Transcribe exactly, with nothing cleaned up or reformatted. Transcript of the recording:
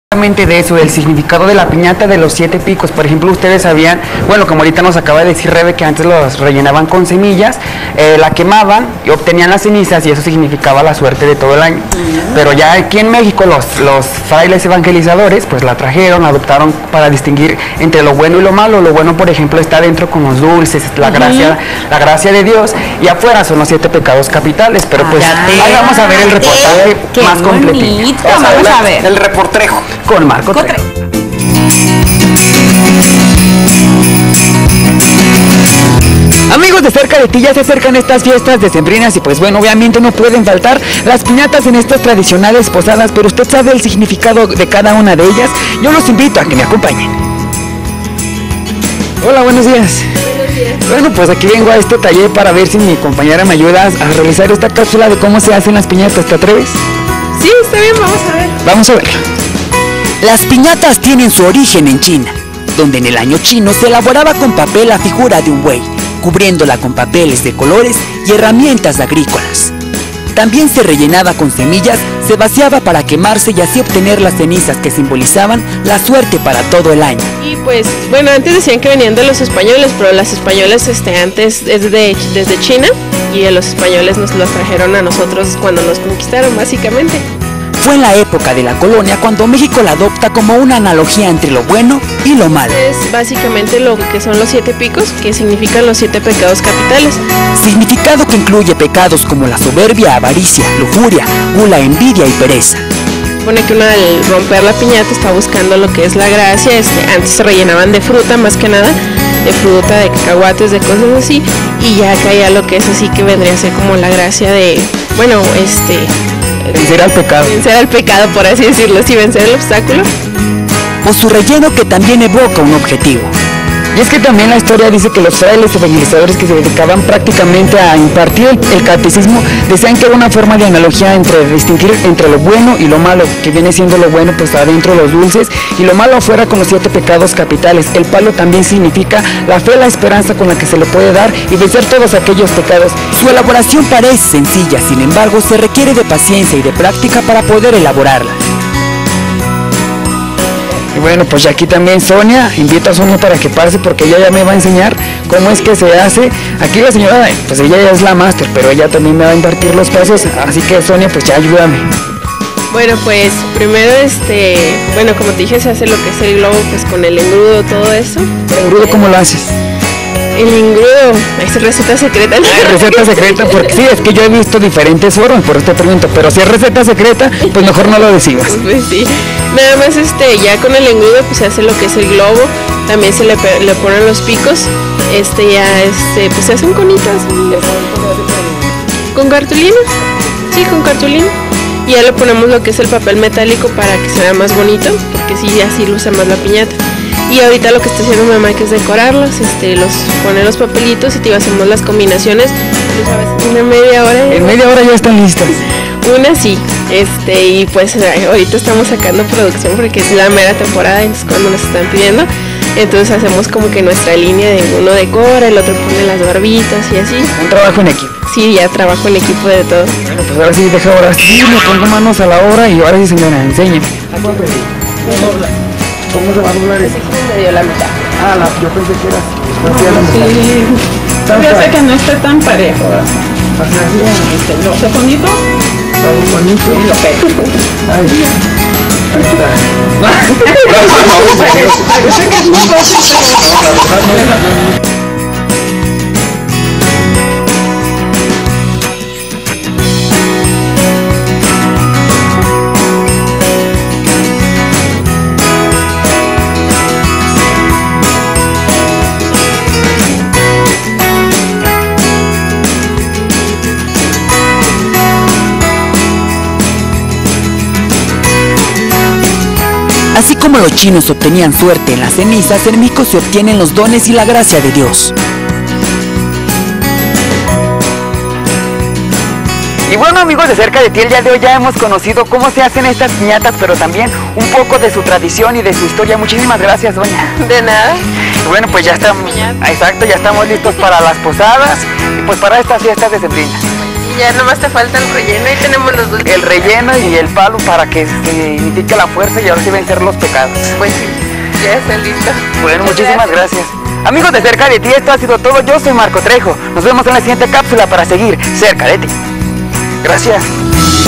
De eso, del significado de la piñata de los siete picos. Por ejemplo, ustedes sabían, bueno, como ahorita nos acaba de decir Rebe, que antes los rellenaban con semillas, eh, la quemaban y obtenían las cenizas y eso significaba la suerte de todo el año. Uh-huh. Pero ya aquí en México los, los frailes evangelizadores pues la trajeron, adoptaron para distinguir entre lo bueno y lo malo. Lo bueno, por ejemplo, está dentro con los dulces, la, uh-huh. gracia, la gracia de Dios, y afuera son los siete pecados capitales. Pero pues ah, ahí vamos a ver el reportaje qué más completito. Vamos, vamos a ver el reportrejo con Marco Trejo. Amigos de Cerca de Ti, ya se acercan estas fiestas decembrinas y pues bueno, obviamente no pueden faltar las piñatas en estas tradicionales posadas, pero usted sabe el significado de cada una de ellas. Yo los invito a que me acompañen. Hola, buenos días. Buenos días. Bueno, pues aquí vengo a este taller para ver si mi compañera me ayuda a realizar esta cápsula de cómo se hacen las piñatas. ¿Te atreves? Sí, está bien, vamos a ver. Vamos a verlo. Las piñatas tienen su origen en China, donde en el año chino se elaboraba con papel la figura de un buey, cubriéndola con papeles de colores y herramientas agrícolas. También se rellenaba con semillas, se vaciaba para quemarse y así obtener las cenizas que simbolizaban la suerte para todo el año. Y pues, bueno, antes decían que venían de los españoles, pero las españoles este, antes es de, desde China, y los españoles nos los trajeron a nosotros cuando nos conquistaron, básicamente. Fue en la época de la colonia cuando México la adopta como una analogía entre lo bueno y lo malo. Es básicamente lo que son los siete picos, que significan los siete pecados capitales. Significado que incluye pecados como la soberbia, avaricia, lujuria, gula, envidia y pereza. Supone que uno al romper la piñata está buscando lo que es la gracia. Este, antes se rellenaban de fruta más que nada, de fruta, de cacahuates, de cosas así, y ya caía lo que es así, que vendría a ser como la gracia de, bueno, este... vencer al pecado. Vencer al pecado, por así decirlo, sí, vencer el obstáculo. O su relleno, que también evoca un objetivo. Y es que también la historia dice que los frailes evangelizadores que se dedicaban prácticamente a impartir el, el catecismo decían que era una forma de analogía entre distinguir entre lo bueno y lo malo, que viene siendo lo bueno pues adentro los dulces y lo malo afuera con los siete pecados capitales. El palo también significa la fe, la esperanza con la que se le puede dar y vencer todos aquellos pecados. Su elaboración parece sencilla, sin embargo se requiere de paciencia y de práctica para poder elaborarla. Y bueno, pues aquí también Sonia, invito a Sonia para que pase porque ella ya me va a enseñar cómo es que se hace. Aquí la señora, pues ella ya es la máster, pero ella también me va a impartir los pasos, así que Sonia, pues ya ayúdame. Bueno, pues primero, este, bueno, como te dije, se hace lo que es el globo, pues con el engrudo, todo eso. ¿El engrudo cómo lo haces? El engrudo, es receta secreta. Es receta secreta, porque sí, es que yo he visto diferentes formas, por eso te pregunto, pero si es receta secreta, pues mejor no lo decimos. Pues sí, nada más este, ya con el engrudo pues se hace lo que es el globo, también se le, le ponen los picos, este ya, este, pues se hacen conitas. ¿Con cartulina? Sí, con cartulina. Y ya le ponemos lo que es el papel metálico para que se vea más bonito, porque sí, así luce más la piñata. Y ahorita lo que está haciendo mi mamá que es decorarlos, este, los pone los papelitos y te hacemos las combinaciones, una media hora. En media hora ya están listas. Una sí, este, y pues ahorita estamos sacando producción porque es la mera temporada, entonces cuando nos están pidiendo, entonces hacemos como que nuestra línea de uno decora, el otro pone las barbitas y así. Un trabajo en equipo. Sí, ya trabajo en equipo de todo. Bueno, pues ahora sí, deja ahora sí, me pongo manos a la obra y ahora sí, señora, enséñeme. ¿Cómo se va a doblar eso? Me dio la mitad. Ah, la, yo pensé que era hacia la mitad. Sí, yo sé que no esté tan parejo. Hacia así. ¿Lo sé bonito? Está muy bonito. Sí, lo pego. Ay, ahí está. Yo sé que es muy fácil, pero... Así como los chinos obtenían suerte en las cenizas, en México se obtienen los dones y la gracia de Dios. Y bueno, amigos de Cerca de Ti, el día de hoy ya hemos conocido cómo se hacen estas piñatas, pero también un poco de su tradición y de su historia. Muchísimas gracias, doña. De nada. Y bueno, pues ya estamos, exacto, ya estamos listos para las posadas y pues para estas fiestas decembrinas. Y ya nomás te falta el relleno y tenemos los dulces. El relleno y el palo para que signifique la fuerza y ahora sí vencer los pecados. Pues sí, ya está listo. Bueno, muchísimas gracias. Amigos de Cerca de Ti, esto ha sido todo. Yo soy Marco Trejo. Nos vemos en la siguiente cápsula para seguir cerca de ti. Gracias.